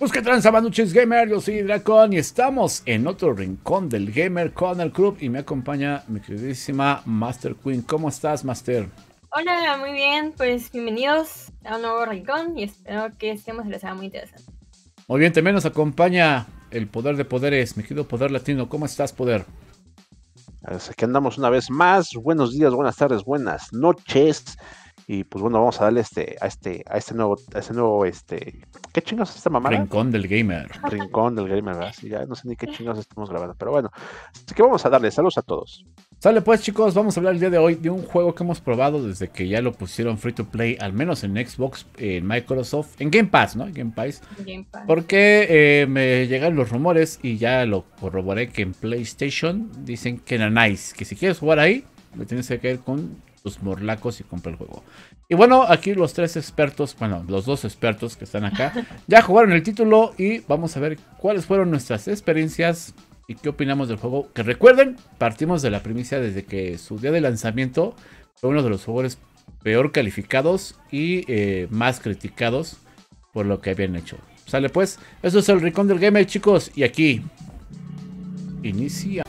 Pues qué tranza, Manuchis Gamer, yo soy Dracon y estamos en otro rincón del Gamer Corner Club y me acompaña mi queridísima Master Queen. ¿Cómo estás, Master? Hola, muy bien, pues bienvenidos a un nuevo rincón y espero que este tema se les haga muy interesante. Muy bien, también nos acompaña el poder de poderes, mi querido Poder Latino. ¿Cómo estás, Poder? Aquí andamos una vez más. Buenos días, buenas tardes, buenas noches. Y pues bueno, vamos a darle a este nuevo, ¿qué chingados es esta mamada? Rincón del Gamer. Rincón del gamer, ¿verdad? Sí, ya no sé ni qué chingados estamos grabando, pero bueno. Así que vamos a darle saludos a todos. Sale pues, chicos, vamos a hablar el día de hoy de un juego que hemos probado desde que ya lo pusieron free to play, al menos en Xbox, en Microsoft, en Game Pass, ¿no? Game Pass. Porque me llegan los rumores y ya lo corroboré que en PlayStation dicen que era nice, que si quieres jugar ahí, le tienes que caer con tus morlacos y comprar el juego. Y bueno, aquí los tres expertos, bueno, los dos expertos que están acá, ya jugaron el título y vamos a ver cuáles fueron nuestras experiencias y qué opinamos del juego. Que recuerden, partimos de la primicia desde que su día de lanzamiento fue uno de los juegos peor calificados y más criticados por lo que habían hecho. Sale pues, eso es el Rincón del Gamer, chicos, y aquí inicia.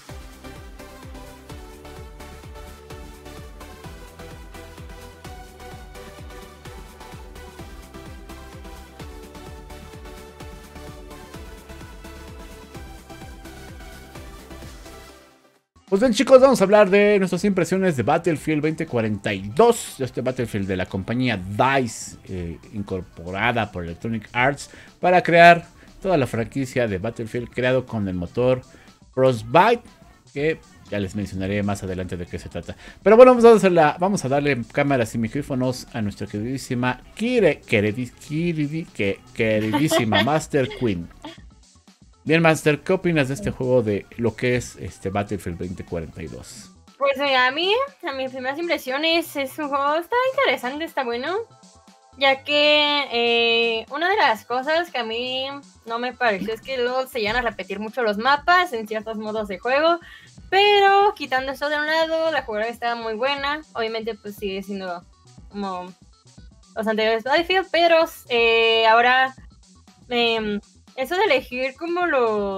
Pues bien, chicos, vamos a hablar de nuestras impresiones de Battlefield 2042, este Battlefield de la compañía DICE, incorporada por Electronic Arts para crear toda la franquicia de Battlefield, creado con el motor Frostbite, que ya les mencionaré más adelante de qué se trata. Pero bueno, vamos a darle cámaras y micrófonos a nuestra queridísima queridísima Master Queen. Bien, Master, ¿qué opinas de este juego, de lo que es este Battlefield 2042? Pues a mis primeras impresiones es un juego, está interesante, está bueno, ya que una de las cosas que a mí no me pareció es que luego se llegan a repetir mucho los mapas en ciertos modos de juego, pero quitando eso de un lado, la jugabilidad está muy buena, obviamente pues sigue siendo como los anteriores Battlefield, pero ahora... eso de elegir como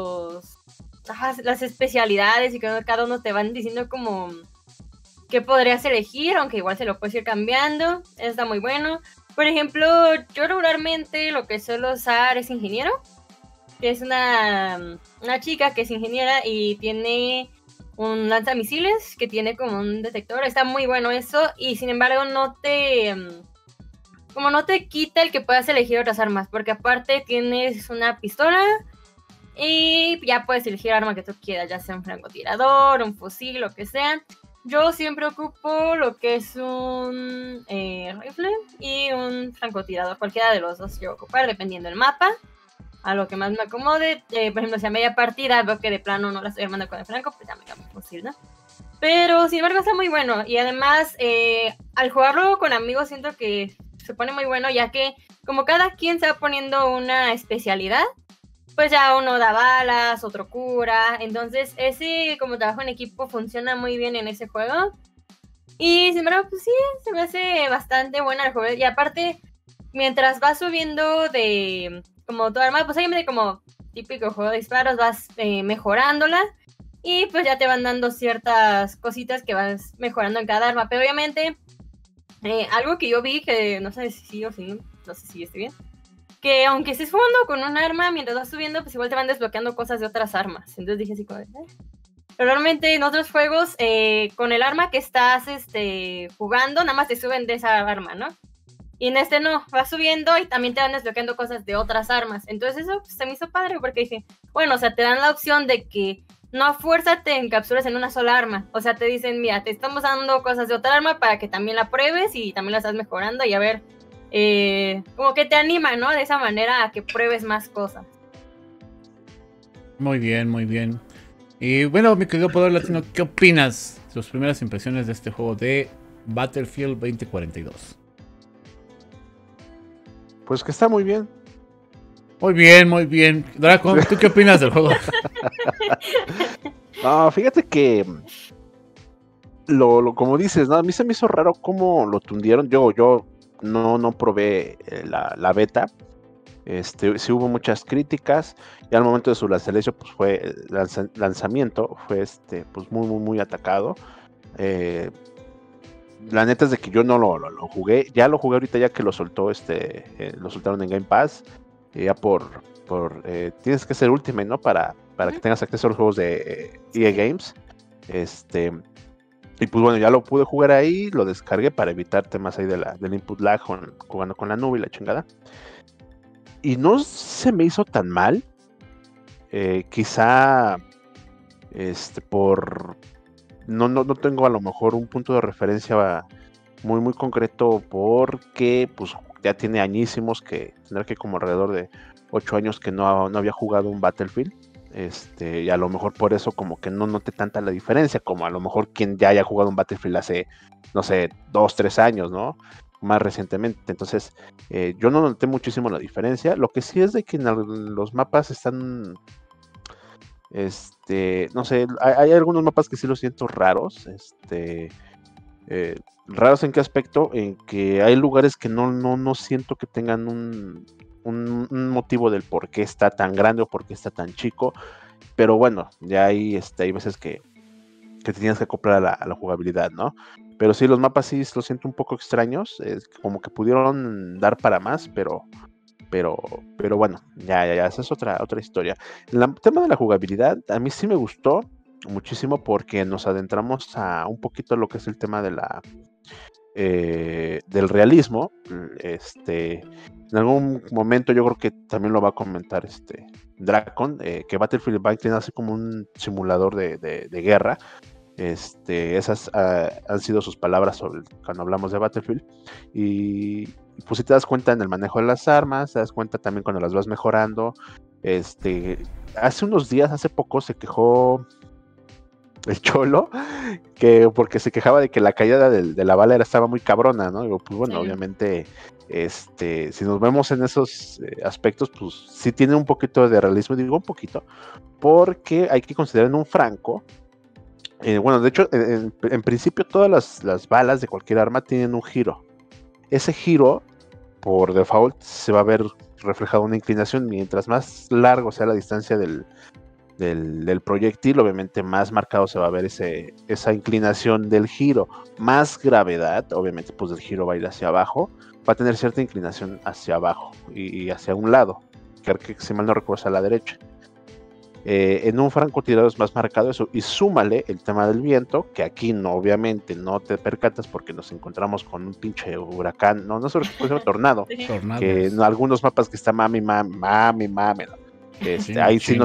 las especialidades y que cada uno te van diciendo como qué podrías elegir, aunque igual se lo puedes ir cambiando, está muy bueno. Por ejemplo, yo regularmente lo que suelo usar es ingeniero, que es una chica que es ingeniera y tiene un lanzamisiles que tiene como un detector, está muy bueno eso, y sin embargo no te quita el que puedas elegir otras armas, porque aparte tienes una pistola y ya puedes elegir arma que tú quieras, ya sea un francotirador, un fusil, lo que sea. Yo siempre ocupo lo que es un rifle y un francotirador, cualquiera de los dos yo ocupar, dependiendo del mapa, a lo que más me acomode. Por ejemplo, si a media partida veo que de plano no la estoy armando con el franco, pues ya me cambio el fusil, ¿no? Pero sin embargo está muy bueno, y además al jugarlo con amigos siento que se pone muy bueno, ya que como cada quien se va poniendo una especialidad, pues ya uno da balas, otro cura, entonces ese como trabajo en equipo funciona muy bien en ese juego. Y sin embargo, pues sí, se me hace bastante buena el juego, y aparte mientras vas subiendo de como tu arma, pues obviamente como típico juego de disparos vas mejorándola, y pues ya te van dando ciertas cositas que vas mejorando en cada arma, pero obviamente algo que yo vi, que no sé si sí o si no sé si esté bien, que aunque estés jugando con un arma, mientras vas subiendo, pues igual te van desbloqueando cosas de otras armas. Entonces dije así como, Pero realmente en otros juegos, con el arma que estás jugando, nada más te suben de esa arma, ¿no? Y en este no, vas subiendo y también te van desbloqueando cosas de otras armas. Entonces eso pues, se me hizo padre, porque dije, bueno, o sea, te dan la opción de que no a fuerza te encapsules en una sola arma. O sea, te dicen, mira, te estamos dando cosas de otra arma para que también la pruebes y también la estás mejorando, y a ver, como que te anima, ¿no? De esa manera a que pruebes más cosas. Muy bien, muy bien. Y bueno, mi querido Poder Latino, ¿qué opinas? Tus primeras impresiones de este juego de Battlefield 2042. Pues que está muy bien. Muy bien, muy bien. Draco, ¿tú qué opinas del juego? No, fíjate que como dices, ¿no? A mí se me hizo raro cómo lo tundieron. Yo no probé la beta. Sí hubo muchas críticas y al momento de su lanzamiento pues fue pues muy muy muy atacado. La neta es de que yo no lo jugué, ya lo jugué ahorita ya que lo soltó lo soltaron en Game Pass, ya tienes que ser Ultimate, ¿no? Para que tengas acceso a los juegos de EA Games. Y pues bueno, ya lo pude jugar ahí, lo descargué para evitar temas ahí del input lag jugando con la nube y la chingada. Y no se me hizo tan mal. Quizá no tengo a lo mejor un punto de referencia muy muy concreto, porque pues ya tiene añísimos, que tendrá que como alrededor de 8 años que no había jugado un Battlefield. Y a lo mejor por eso como que no noté tanta la diferencia, como a lo mejor quien ya haya jugado un Battlefield hace, no sé, 2-3 años, ¿no? Más recientemente. Entonces, yo no noté muchísimo la diferencia. Lo que sí es de que en los mapas están, no sé, hay algunos mapas que sí los siento raros. ¿Raros en qué aspecto? En que hay lugares que no siento que tengan un motivo del por qué está tan grande o por qué está tan chico. Pero bueno, ya hay veces que te tienes que acoplar a la jugabilidad, ¿no? Pero sí, los mapas sí los siento un poco extraños, como que pudieron dar para más, pero bueno, ya, esa es otra historia. El tema de la jugabilidad, a mí sí me gustó muchísimo, porque nos adentramos a un poquito lo que es el tema de del realismo. En algún momento yo creo que también lo va a comentar Dracon, que Battlefield Bank tiene así como un simulador de guerra. Esas han sido sus palabras cuando hablamos de Battlefield. Y pues si te das cuenta en el manejo de las armas, te das cuenta también cuando las vas mejorando. Hace poco se quejó el Cholo, porque se quejaba de que la caída de la bala estaba muy cabrona, ¿no? Digo, pues bueno, sí. Obviamente, si nos vemos en esos aspectos, pues sí tiene un poquito de realismo, digo un poquito, porque hay que considerar en un franco, bueno, de hecho, en principio todas las balas de cualquier arma tienen un giro. Ese giro, por default, se va a ver reflejado una inclinación. Mientras más largo sea la distancia del proyectil, obviamente más marcado se va a ver esa inclinación del giro. Más gravedad, obviamente pues el giro va a ir hacia abajo, va a tener cierta inclinación hacia abajo y hacia un lado, que si mal no recuerdo a la derecha. En un francotirador es más marcado eso, y súmale el tema del viento, que aquí obviamente no te percatas porque nos encontramos con un pinche huracán, no se puede tornado, que en algunos mapas que está mami, ¿no? Ahí sí no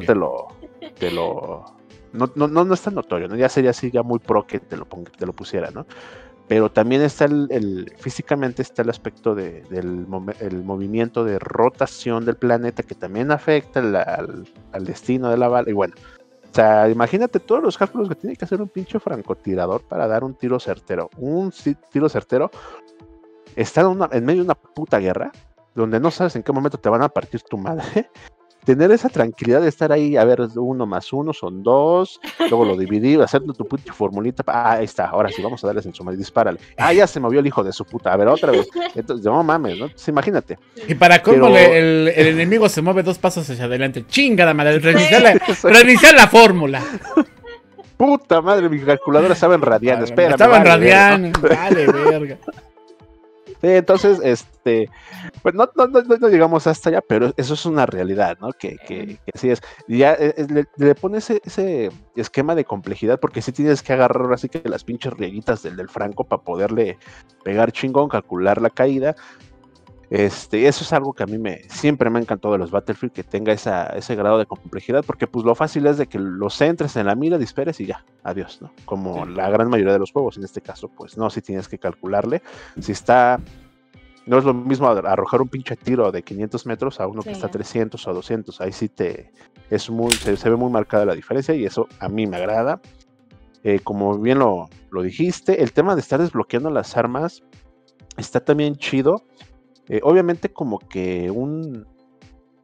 no es tan notorio, ¿no? Ya sería así, ya muy pro que te lo pusiera, ¿no? Pero también está físicamente está el aspecto del movimiento de rotación del planeta, que también afecta al destino de la bala. Y bueno, o sea, imagínate todos los cálculos que tiene que hacer un pinche francotirador para dar un tiro certero. Un tiro certero está en medio de una puta guerra, donde no sabes en qué momento te van a partir tu madre. Tener esa tranquilidad de estar ahí, a ver, 1 más 1 son 2, luego lo dividí, hacer tu puta formulita, ahí está, ahora sí, vamos a darles en su madre, dispárale. Ya se movió el hijo de su puta, a ver, otra vez. Entonces, no mames, ¿no? Entonces, imagínate. Y para cómo el enemigo se mueve 2 pasos hacia adelante, chingada madre, reiniciar la fórmula. Puta madre, mi calculadora estaba en radian, espera. Estaba en radian, vale, verga. Entonces, pues no llegamos hasta allá, pero eso es una realidad, ¿no? Que así es. Y ya le pones ese esquema de complejidad, porque sí tienes que agarrar así que las pinches rieguitas del franco para poderle pegar chingón, calcular la caída. Eso es algo que a mí siempre me ha encantado de los Battlefield, que tenga ese grado de complejidad, porque pues lo fácil es de que los centres en la mira, dispares y ya, adiós, ¿no? Como la gran mayoría de los juegos. En este caso, pues no, sí tienes que calcularle. No es lo mismo arrojar un pinche tiro de 500 metros a uno que está a 300 o 200. Ahí sí se ve muy marcada la diferencia, y eso a mí me agrada. Como bien lo dijiste, el tema de estar desbloqueando las armas está también chido. Obviamente como que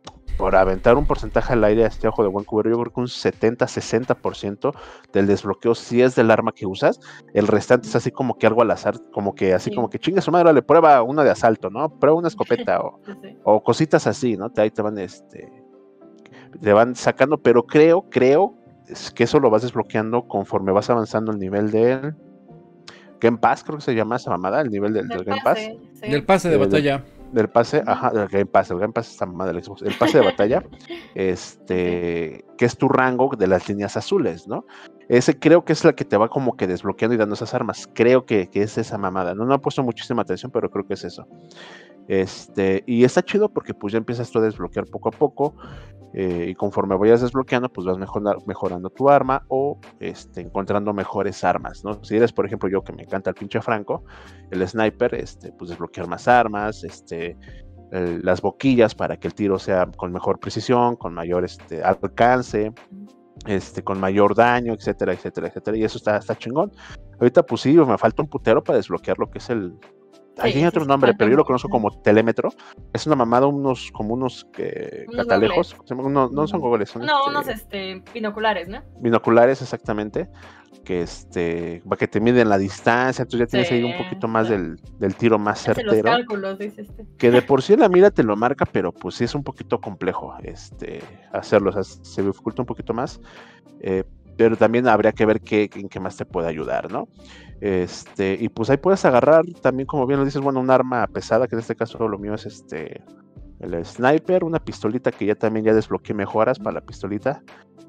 por aventar un porcentaje al aire a este ojo de buen cubero, yo creo que un 70-60% del desbloqueo sí es del arma que usas, el restante es así como que algo al azar, como que así como que chingue su madre, le prueba una de asalto, ¿no? Prueba una escopeta o cositas así, ¿no? Ahí te van sacando, pero creo es que eso lo vas desbloqueando conforme vas avanzando el nivel del Game Pass, creo que se llama esa mamada, el nivel del Game Pass. Sí. Del pase de batalla. Del pase, ajá, del Game Pass. El Game Pass está mamada del Xbox. El pase de batalla, que es tu rango de las líneas azules, ¿no? Ese creo que es la que te va como que desbloqueando y dando esas armas. Creo que es esa mamada. No he puesto muchísima atención, pero creo que es eso. Y está chido porque pues ya empiezas tú a desbloquear poco a poco. Y conforme vayas desbloqueando, pues vas mejorando tu arma o encontrando mejores armas, ¿no? Si eres, por ejemplo, yo que me encanta el pinche Franco, el sniper, pues desbloquear más armas, las boquillas para que el tiro sea con mejor precisión, con mayor alcance, con mayor daño, etcétera, etcétera, etcétera, y eso está chingón. Ahorita pues sí, me falta un putero para desbloquear lo que es el... Hay otro nombre, pero yo lo conozco como telémetro. Es una mamada, unos catalejos. No son goggles, son unos binoculares, ¿no? Binoculares, exactamente. Para que te miden la distancia, entonces ya tienes ahí un poquito más del tiro más certero. Los cálculos, dice Que de por sí la mira te lo marca, pero pues sí es un poquito complejo hacerlo, o sea, se dificulta un poquito más. Pero también habría que ver en qué más te puede ayudar, ¿no? Y pues ahí puedes agarrar también, como bien lo dices, bueno, un arma pesada, que en este caso lo mío es el sniper, una pistolita que ya desbloqueé mejoras para la pistolita,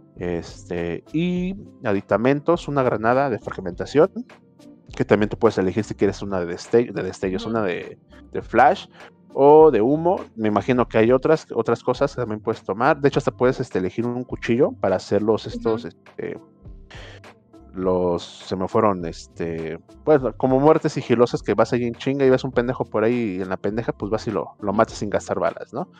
y aditamentos, una granada de fragmentación, que también tú puedes elegir si quieres una de destellos, una de flash, o de humo. Me imagino que hay otras cosas que también puedes tomar. De hecho, hasta puedes elegir un cuchillo para hacer se me fueron, pues como muertes sigilosas, que vas ahí en chinga y ves un pendejo por ahí y en la pendeja, pues vas y lo matas sin gastar balas, ¿no?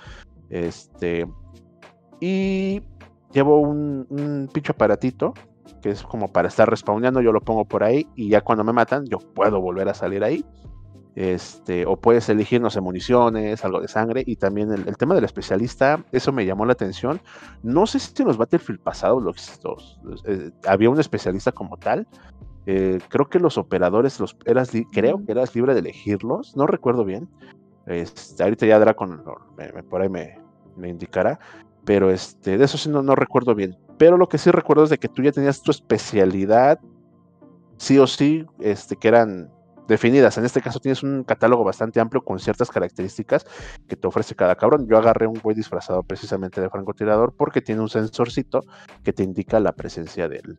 Y llevo un pinche aparatito que es como para estar respawneando, yo lo pongo por ahí y ya cuando me matan, yo puedo volver a salir ahí. O puedes elegir, no sé, municiones, algo de sangre, y también el tema del especialista, eso me llamó la atención. No sé si en los Battlefield pasados había un especialista como tal. Creo que los operadores creo que eras libre de elegirlos, no recuerdo bien. Ahorita ya Dracon por ahí me indicará, pero de eso sí no recuerdo bien. Pero lo que sí recuerdo es de que tú ya tenías tu especialidad, sí o sí, que eran definidas. En este caso tienes un catálogo bastante amplio con ciertas características que te ofrece cada cabrón. Yo agarré un güey disfrazado precisamente de francotirador porque tiene un sensorcito que te indica la presencia del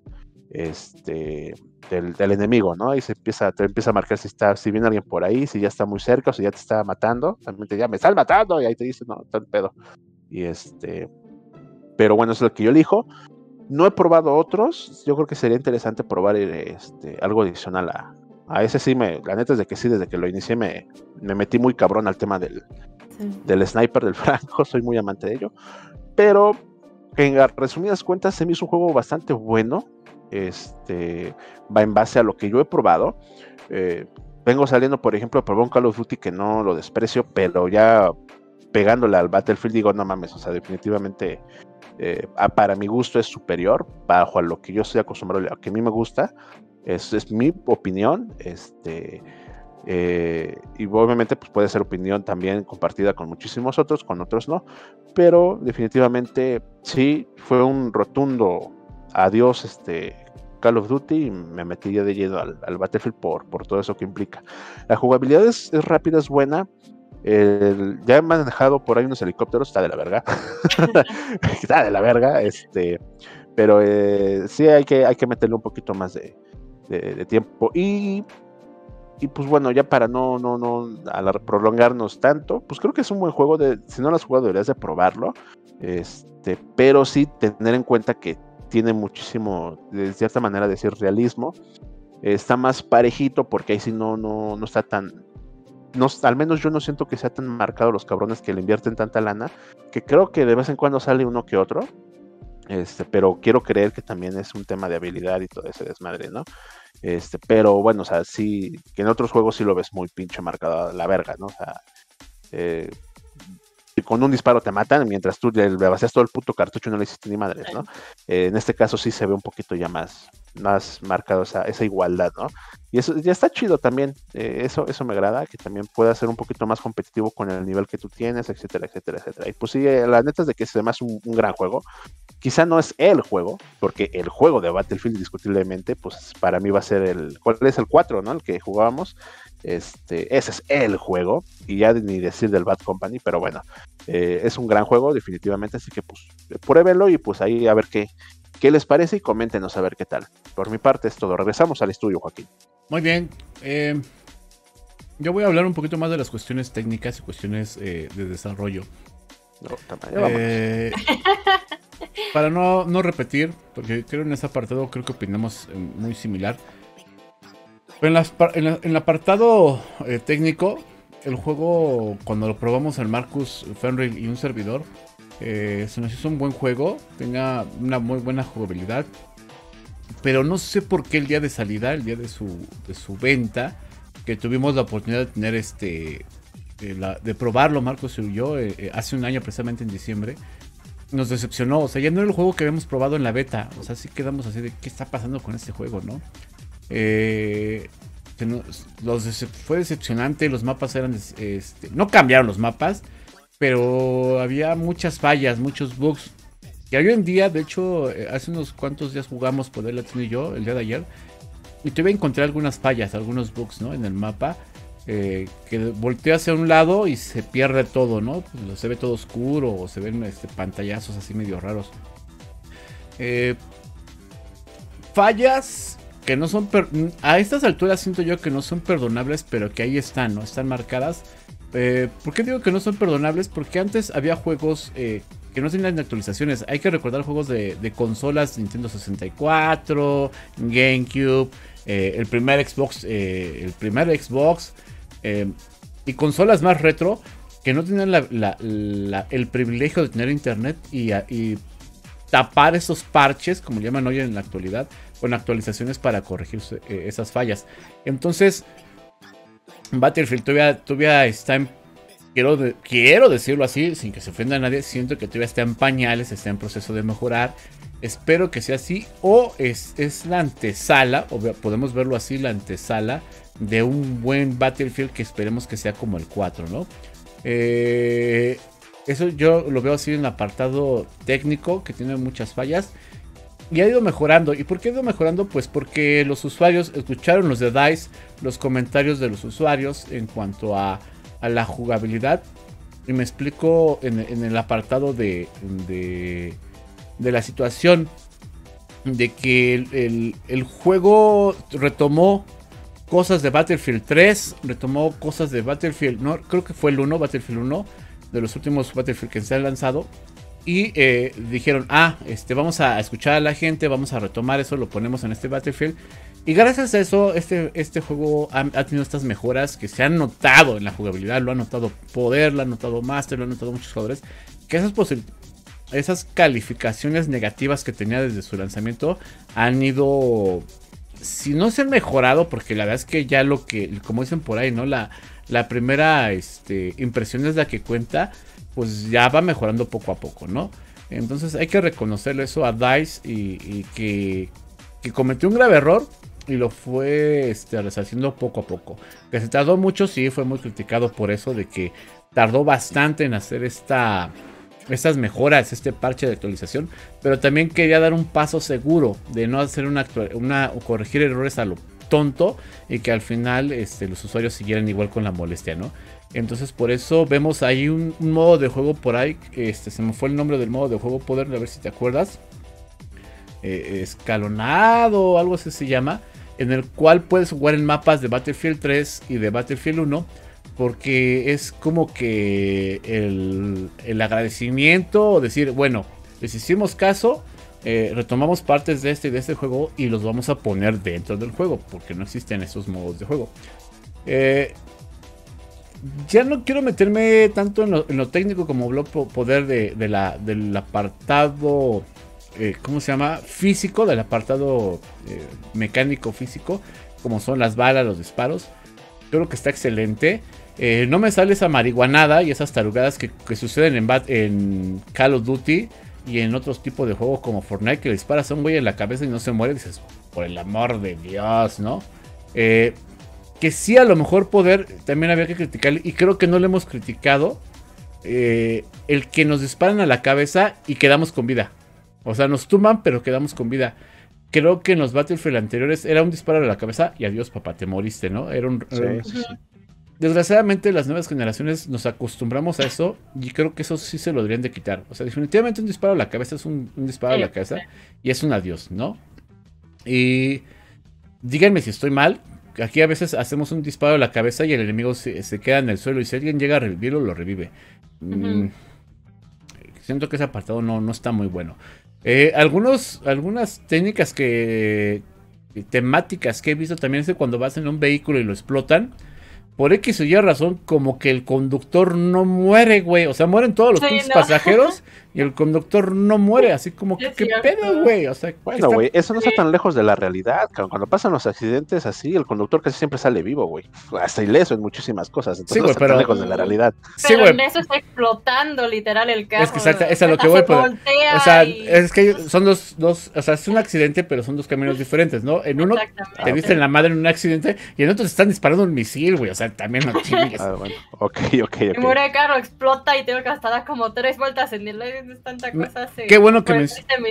enemigo, ¿no? Y te empieza a marcar si viene alguien por ahí, si ya está muy cerca o si ya te está matando. También te dice, me están matando, y ahí te dice, no, está el pedo. Y pero bueno, es lo que yo elijo. No he probado otros. Yo creo que sería interesante probar algo adicional a ese. Sí, la neta es de que sí, desde que lo inicié me metí muy cabrón al tema del sniper, del Franco. Soy muy amante de ello. Pero en resumidas cuentas se me hizo un juego bastante bueno. Va en base a lo que yo he probado. Vengo saliendo, por ejemplo, probé un Call of Duty que no lo desprecio, pero ya pegándole al Battlefield digo, no mames, o sea, definitivamente para mi gusto es superior bajo a lo que yo estoy acostumbrado, a lo que a mí me gusta. Es mi opinión, y obviamente pues puede ser opinión también compartida con muchísimos otros, con otros no, pero definitivamente sí, fue un rotundo adiós Call of Duty, y me metí ya de lleno al Battlefield por todo eso que implica. La jugabilidad es rápida, es buena. Ya he manejado por ahí unos helicópteros, está de la verga. Está de la verga, pero sí hay que meterle un poquito más de tiempo. Y pues bueno, ya para no prolongarnos tanto, pues creo que es un buen juego. Si no lo has jugado, deberías de probarlo. Pero sí tener en cuenta que tiene muchísimo, de cierta manera, decir realismo. Está más parejito porque ahí sí no está tan... No, al menos yo no siento que sea tan marcado los cabrones que le invierten tanta lana, que creo que de vez en cuando sale uno que otro, pero quiero creer que también es un tema de habilidad y todo ese desmadre, ¿no? Pero bueno, o sea, sí, que en otros juegos sí lo ves muy pinche marcado a la verga, ¿no? O sea, con un disparo te matan, mientras tú le vacías todo el puto cartucho y no le hiciste ni madres, ¿no? En este caso sí se ve un poquito ya más marcado esa igualdad, ¿no? Y eso ya está chido también, eso me agrada, que también pueda ser un poquito más competitivo con el nivel que tú tienes, etcétera, etcétera, etcétera. Y pues sí, la neta es de que es además un gran juego. Quizá no es el juego, porque el juego de Battlefield indiscutiblemente, pues para mí va a ser ¿cuál es el 4, ¿no? El que jugábamos. Ese es el juego, y ya ni decir del Bad Company, pero bueno, es un gran juego definitivamente, así que pues pruébenlo y pues ahí a ver qué les parece y coméntenos a ver qué tal. Por mi parte es todo, regresamos al estudio, Joaquín. Muy bien, yo voy a hablar un poquito más de las cuestiones técnicas y cuestiones de desarrollo. Para no repetir, porque creo en ese apartado creo que opinamos muy similar. En el apartado técnico, el juego, cuando lo probamos el Marcus Fenriel y un servidor, se nos hizo un buen juego, tenga una muy buena jugabilidad, pero no sé por qué el día de salida, el día de su venta, que tuvimos la oportunidad de tener de probarlo Marcus y yo hace un año, precisamente en diciembre, nos decepcionó. O sea, ya no era el juego que habíamos probado en la beta. O sea, sí quedamos así de qué está pasando con este juego, ¿no? Fue decepcionante. Los mapas eran no cambiaron los mapas, pero había muchas fallas, muchos bugs. Y hoy en día, de hecho, hace unos cuantos días jugamos Poder Latino y yo, el día de ayer, y tuve que encontrar algunas fallas, algunos bugs, ¿no? En el mapa, que voltea hacia un lado y se pierde todo, ¿no? Pues se ve todo oscuro o se ven pantallazos así medio raros. Fallas que no son a estas alturas siento yo que no son perdonables, pero que ahí están, ¿no? Están marcadas. ¿Por qué digo que no son perdonables? Porque antes había juegos que no tenían actualizaciones. Hay que recordar juegos de consolas Nintendo 64, GameCube, el primer Xbox, y consolas más retro que no tenían el privilegio de tener internet y tapar esos parches, como llaman hoy en la actualidad, con actualizaciones para corregir esas fallas. Entonces, Battlefield todavía está en... Quiero decirlo así, sin que se ofenda a nadie, siento que todavía está en pañales, está en proceso de mejorar. Espero que sea así, o es la antesala, o podemos verlo así, la antesala de un buen Battlefield que esperemos que sea como el 4, ¿no? Eso yo lo veo así en el apartado técnico, que tiene muchas fallas. Y ha ido mejorando. ¿Y por qué ha ido mejorando? Pues porque los usuarios escucharon los de DICE, los comentarios de los usuarios en cuanto a la jugabilidad. Y me explico en el apartado de la situación de que el juego retomó cosas de Battlefield 3, retomó cosas de Battlefield, no, creo que fue el 1, Battlefield 1, de los últimos Battlefield que se han lanzado. Y dijeron, vamos a escuchar a la gente, vamos a retomar eso, lo ponemos en este Battlefield. Y gracias a eso, este juego ha tenido estas mejoras que se han notado en la jugabilidad. Lo han notado Poder, lo han notado Master, lo han notado muchos jugadores. Que esas calificaciones negativas que tenía desde su lanzamiento han ido, si no se han mejorado, porque la verdad es que ya como dicen por ahí, ¿no? La primera impresión es la que cuenta. Pues ya va mejorando poco a poco, ¿no? Entonces hay que reconocerle eso a DICE y que cometió un grave error y lo fue resarciendo poco a poco. Que se tardó mucho, sí, fue muy criticado por eso, de que tardó bastante en hacer estas mejoras, este parche de actualización, pero también quería dar un paso seguro de no hacer corregir errores a lo tonto y que al final los usuarios siguieran igual con la molestia, ¿no? Entonces por eso vemos ahí un modo de juego por ahí, se me fue el nombre del modo de juego, Poder, a ver si te acuerdas, escalonado, algo así se llama, en el cual puedes jugar en mapas de Battlefield 3 y de Battlefield 1, porque es como que el agradecimiento, o decir, bueno, les hicimos caso, retomamos partes de este juego y los vamos a poner dentro del juego, porque no existen esos modos de juego. Ya no quiero meterme tanto en lo técnico como Poder del apartado, ¿cómo se llama? Físico, del apartado mecánico físico, como son las balas, los disparos. Creo que está excelente. No me sale esa marihuanada y esas tarugadas que suceden en Call of Duty y en otros tipos de juegos como Fortnite, que le disparas a un güey en la cabeza y no se muere. Dices, por el amor de Dios, ¿no? Que sí, a lo mejor poder, también había que criticar, y creo que no lo hemos criticado, el que nos disparan a la cabeza y quedamos con vida. O sea, nos tumban, pero quedamos con vida. Creo que en los Battlefield anteriores era un disparo a la cabeza y adiós, papá, te moriste, ¿no? Sí. Desgraciadamente, las nuevas generaciones nos acostumbramos a eso y creo que eso sí se lo deberían de quitar. O sea, definitivamente un disparo a la cabeza es un disparo a la cabeza y es un adiós, ¿no? Y díganme si estoy mal. Aquí a veces hacemos un disparo a la cabeza y el enemigo se queda en el suelo y si alguien llega a revivirlo, lo revive. Siento que ese apartado no está muy bueno. Algunas técnicas temáticas que he visto también es que cuando vas en un vehículo y lo explotan, por X o Y razón, como que el conductor no muere, güey. O sea, mueren todos los pasajeros y el conductor no muere. Así como que, ¿qué pedo, güey? O sea, bueno, güey, eso no está tan lejos de la realidad. Cuando pasan los accidentes así, el conductor casi siempre sale vivo, güey. Hasta ileso en muchísimas cosas. Entonces no está tan lejos de la realidad. Pero en eso está explotando literal el carro. Es que exacto, es a lo que voy. O sea, es que son dos, o sea, es un accidente, pero son dos caminos diferentes, ¿no? En uno te dicen la madre en un accidente y en otro te están disparando un misil, güey. O sea, también no chingues. Bueno, ok. Y muere el carro, explota y tengo que hasta dar como 3 vueltas en el aire. Es tanta cosa. Qué bueno que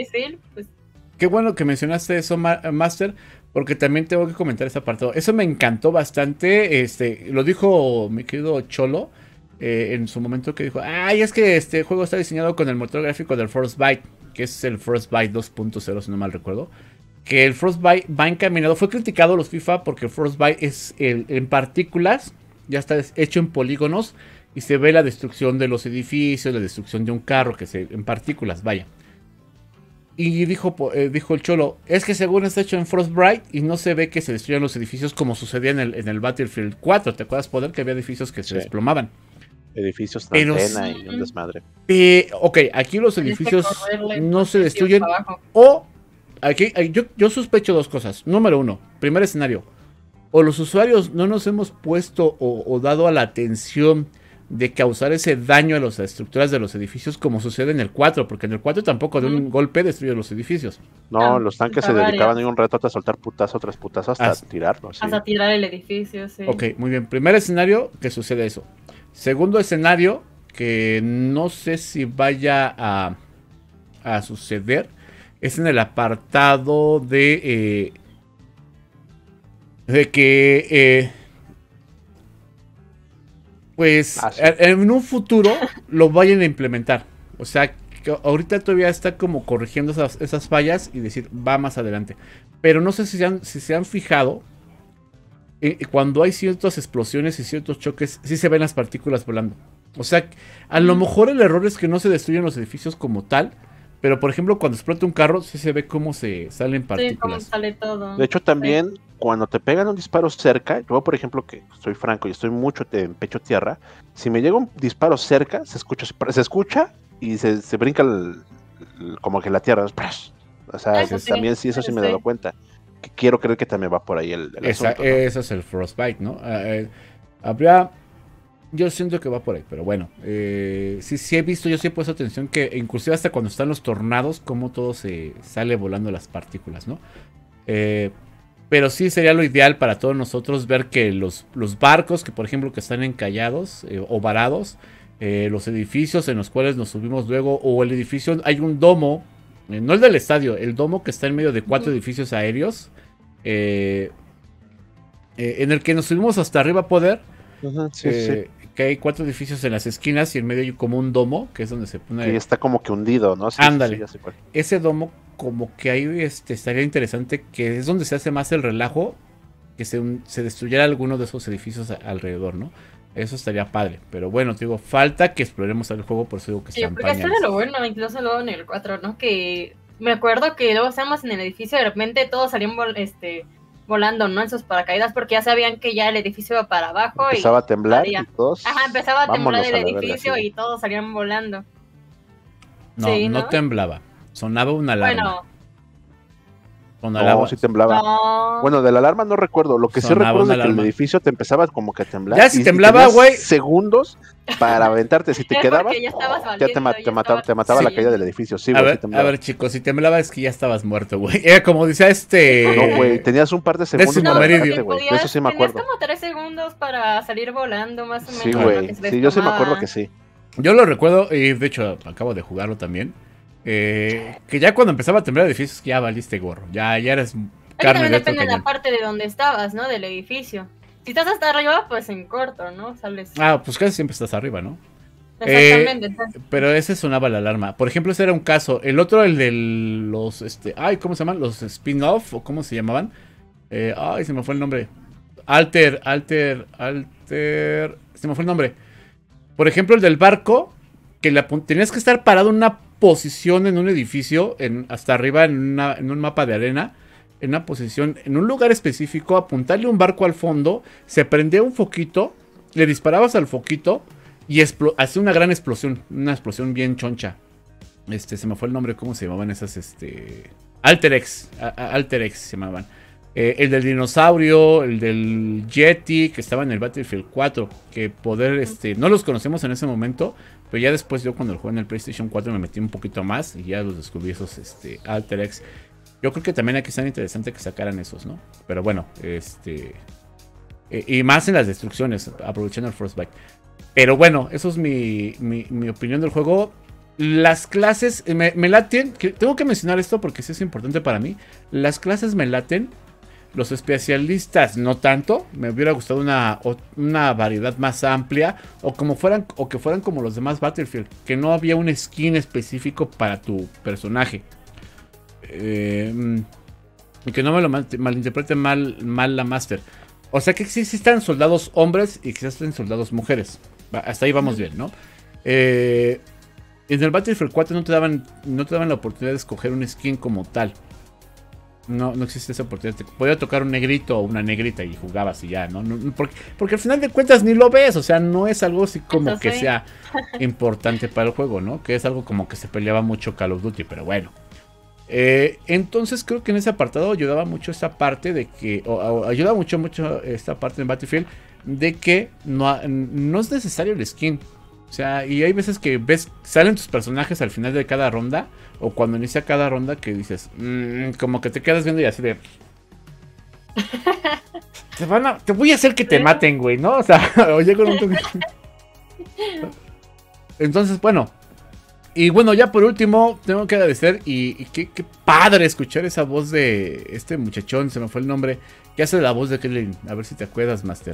Qué bueno que mencionaste eso, Master, porque también tengo que comentar ese apartado. Eso me encantó bastante. Lo dijo mi querido Cholo en su momento, que dijo: ay, es que este juego está diseñado con el motor gráfico del Frostbite, que es el Frostbite 2.0, si no mal recuerdo. Que el Frostbite va encaminado. Fue criticado los FIFA porque el Frostbite es en partículas, ya está hecho en polígonos y se ve la destrucción de los edificios, la destrucción de un carro en partículas, vaya. Y dijo el Cholo: es que según está hecho en Frostbite y no se ve que se destruyan los edificios como sucedía en el Battlefield 4. ¿Te acuerdas, Poder? Que había edificios que se desplomaban. Edificios de antena y un desmadre. Ok, aquí los edificios no se destruyen. O aquí yo sospecho dos cosas. Número uno, primer escenario. O los usuarios no nos hemos puesto o dado a la atención de causar ese daño a las estructuras de los edificios como sucede en el 4, porque en el 4 tampoco de un golpe destruye los edificios. No, los tanques se dedicaban en un rato a soltar putazo tras putazo hasta tirarlo. ¿Sí? Hasta tirar el edificio, sí. Ok, muy bien. Primer escenario, que sucede eso. Segundo escenario, que no sé si vaya a suceder, es en el apartado de que pues en un futuro lo vayan a implementar. O sea, que ahorita todavía está como corrigiendo esas fallas y decir, va más adelante. Pero no sé si se han fijado, cuando hay ciertas explosiones y ciertos choques, sí se ven las partículas volando. O sea, a lo mejor el error es que no se destruyen los edificios como tal, pero por ejemplo, cuando explota un carro, sí se ve cómo se salen partículas. Sí, cómo sale todo. De hecho, también cuando te pegan un disparo cerca, yo por ejemplo, que soy franco y estoy mucho en pecho tierra, si me llega un disparo cerca, se escucha y se brinca como que la tierra. O sea, también sí, eso sí me he dado cuenta. Que quiero creer que también va por ahí el asunto, ¿no? Ese es el Frostbite, ¿no? Yo siento que va por ahí, pero bueno, sí he visto, yo sí he puesto atención que inclusive hasta cuando están los tornados, como todo se sale volando las partículas, ¿no? Pero sí sería lo ideal para todos nosotros ver que los barcos que por ejemplo que están encallados o varados, los edificios en los cuales nos subimos luego, o el edificio, hay un domo, no el del estadio, el domo que está en medio de 4 edificios aéreos, en el que nos subimos hasta arriba a poder. Sí. Que hay 4 edificios en las esquinas y en medio hay como un domo, que es donde se pone. Que está como que hundido, ¿no? Sí, ándale. Sí, ese domo, como que ahí estaría interesante, que es donde se hace más el relajo, que se destruyera alguno de esos edificios alrededor, ¿no? Eso estaría padre. Pero bueno, te digo, falta que exploremos el juego, por eso digo que sí, porque eso era lo bueno, incluso luego en el 4, ¿no? Que me acuerdo que luego estábamos en el edificio y de repente todos salían volando, ¿no? En sus paracaídas, porque ya sabían que ya el edificio iba para abajo. Empezaba a temblar y todos. Ajá, empezaba a temblar el edificio y todos salían volando. No, sí, no temblaba. Sonaba una alarma. No, sí temblaba. No. Bueno, de la alarma no recuerdo. Lo que sí recuerdo es que el edificio te empezaba como que a temblar. Ya si temblaba, güey. Segundos para aventarte. Si te quedabas, ya te mataba la caída del edificio. Sí, a güey, ver, chicos, si temblaba es que ya estabas muerto, güey. Era como decía No, güey, tenías un par de segundos para levantarte, güey. Eso sí me acuerdo. Tenías como 3 segundos para salir volando, más o menos. Sí, güey. Sí, yo sí me acuerdo que sí. Yo lo recuerdo, y de hecho acabo de jugarlo también. Que ya cuando empezaba a temblar edificios, ya valiste gorro. Ya eres carne de depende de la parte de donde estabas, ¿no? Del edificio. Si estás hasta arriba, pues en corto, ¿no? Sales. Pues casi siempre estás arriba, ¿no? Exactamente. Pero ese sonaba la alarma. Por ejemplo, ese era un caso. El otro, el de los, ¿cómo se llaman? Los spin-off, o cómo se llamaban. Se me fue el nombre. Alter. Se me fue el nombre. Por ejemplo, el del barco, que tenías que estar parado en una posición en un edificio, hasta arriba en un mapa de arena, en una posición, en un lugar específico, apuntarle un barco al fondo, se prendía un foquito, le disparabas al foquito y hacía una gran explosión, una explosión bien choncha. Se me fue el nombre, ¿cómo se llamaban esas? Alter X se llamaban. El del dinosaurio, el del Yeti, que estaba en el Battlefield 4, que no los conocemos en ese momento, pero ya después yo cuando lo jugué en el PlayStation 4 me metí un poquito más y ya los descubrí esos Alter X. Yo creo que también aquí está interesante que sacaran esos, ¿no? Pero bueno, y más en las destrucciones, aprovechando el Frostbite. Pero bueno, eso es mi opinión del juego. Las clases me laten, tengo que mencionar esto porque sí es importante para mí. Las clases me laten. Los especialistas no tanto. Me hubiera gustado una variedad más amplia. O que fueran como los demás Battlefield. Que no había un skin específico para tu personaje. Y que no me lo malinterpreten mal la Master. O sea que existan soldados hombres y que existen soldados mujeres. Hasta ahí vamos bien, ¿no? En el Battlefield 4 no te daban la oportunidad de escoger un skin como tal. No existe esa oportunidad. Podía tocar un negrito o una negrita y jugabas y ya, ¿no? Porque al final de cuentas ni lo ves. O sea, no es algo así como que sea importante para el juego, ¿no? Que es algo como que se peleaba mucho Call of Duty, pero bueno. Entonces creo que en ese apartado ayudaba mucho esta parte de que... ayuda mucho esta parte en Battlefield de que no es necesario el skin. O sea, y hay veces que salen tus personajes al final de cada ronda, o cuando inicia cada ronda, que dices, como que te quedas viendo y así de... te voy a hacer que te maten, güey, ¿no? O sea, oye con un... Entonces, bueno. Y bueno, ya por último, tengo que agradecer, y qué padre escuchar esa voz de este muchachón, se me fue el nombre, que hace la voz de Krillin. A ver si te acuerdas, Master.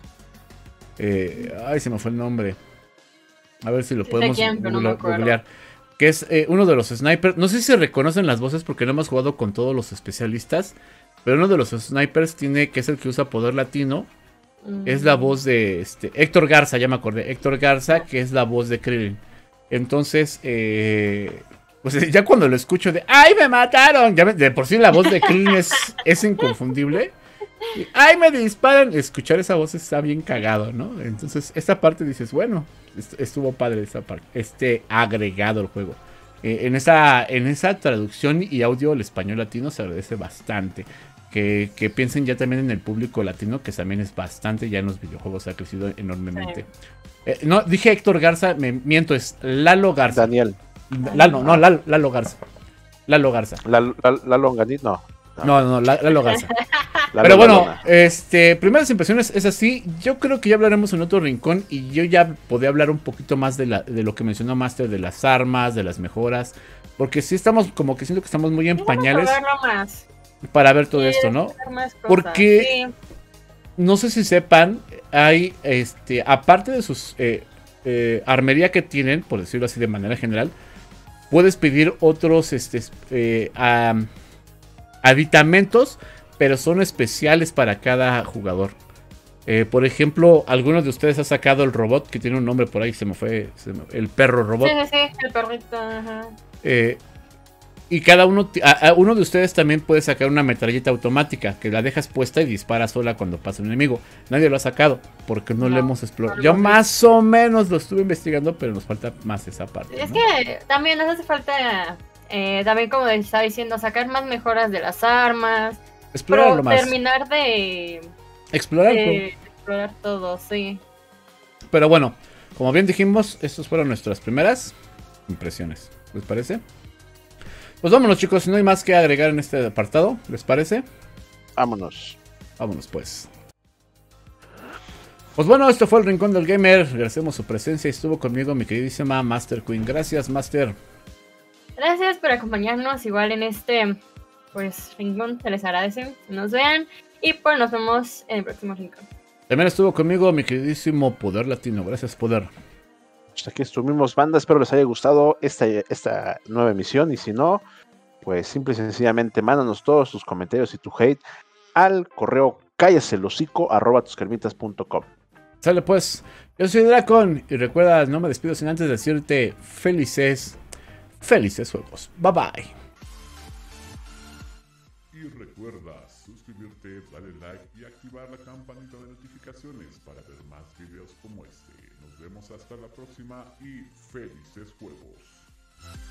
Se me fue el nombre. A ver si lo podemos googlear. Que es uno de los snipers. No sé si se reconocen las voces porque no hemos jugado con todos los especialistas. Pero uno de los snipers que es el que usa poder latino. Es la voz de Héctor Garza, ya me acordé. Héctor Garza, que es la voz de Krillin. Entonces, pues ya cuando lo escucho de ¡ay, me mataron! Ya de por sí la voz de Krillin es inconfundible. ¡Ay, me disparan! Escuchar esa voz está bien cagado, ¿no? Entonces, esta parte dices, bueno, estuvo padre esta parte, agregado al juego. En esa traducción y audio al español latino se agradece bastante. Que piensen ya también en el público latino, que también es bastante, ya en los videojuegos ha crecido enormemente. No, dije Héctor Garza, me miento, es Lalo Garza. Daniel. Lalo Garza. Lalo Garza. Lalo Ganit, no. No, Lalo Garza. Pero bueno, primeras impresiones es así. Yo creo que ya hablaremos en otro rincón. Y yo ya podía hablar un poquito más de lo que mencionó Master, de las armas, de las mejoras. Porque sí estamos como que siento que estamos muy en pañales para ver todo esto, ¿no? Porque no sé si sepan, hay aparte de sus armería que tienen, por decirlo así de manera general, puedes pedir otros aditamentos, pero son especiales para cada jugador. Por ejemplo, algunos de ustedes han sacado el robot, que tiene un nombre por ahí, se me fue el perro robot. Sí, el perrito, ajá. Y cada uno de ustedes también puede sacar una metralleta automática, que la dejas puesta y dispara sola cuando pasa un enemigo. Nadie lo ha sacado, porque no lo hemos explorado. Yo más o menos lo estuve investigando, pero nos falta más esa parte. Es que también nos hace falta También, como estaba diciendo, sacar más mejoras de las armas. Explorarlo más. Terminar de explorar todo, sí. Pero bueno, como bien dijimos, estas fueron nuestras primeras impresiones. ¿Les parece? Pues vámonos, chicos, no hay más que agregar en este apartado. ¿Les parece? Vámonos. Vámonos, pues. Pues bueno, esto fue el Rincón del Gamer. Agradecemos su presencia y estuvo conmigo mi queridísima Master Queen. Gracias, Master. Gracias por acompañarnos igual en este, pues, rincón. Se les agradece que nos vean. Y pues nos vemos en el próximo rincón. También estuvo conmigo mi queridísimo Poder Latino. Gracias, Poder. Pues aquí estuvimos, banda. Espero les haya gustado esta nueva emisión. Y si no, pues simple y sencillamente mándanos todos tus comentarios y tu hate al correo cállaselhocico@tuscarmitas.com. Sale pues, yo soy Dracon y recuerda, no me despido sin antes decirte felices juegos. Bye bye. Y recuerda suscribirte, darle like y activar la campanita de notificaciones para ver más videos como este. Nos vemos hasta la próxima y felices juegos.